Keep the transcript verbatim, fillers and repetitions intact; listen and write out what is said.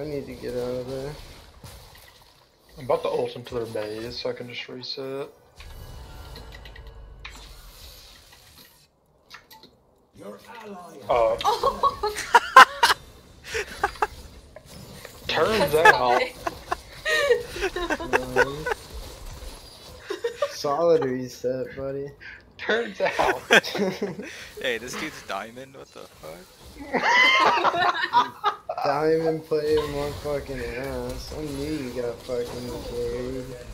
I need to get out of there. I'm about to ult into their base so I can just reset. Your ally. Uh, Oh. turns out. Um, solid reset, buddy. Turns out. Hey, this dude's diamond. What the fuck? Diamond playing one fucking ass. I knew you got fucking carried.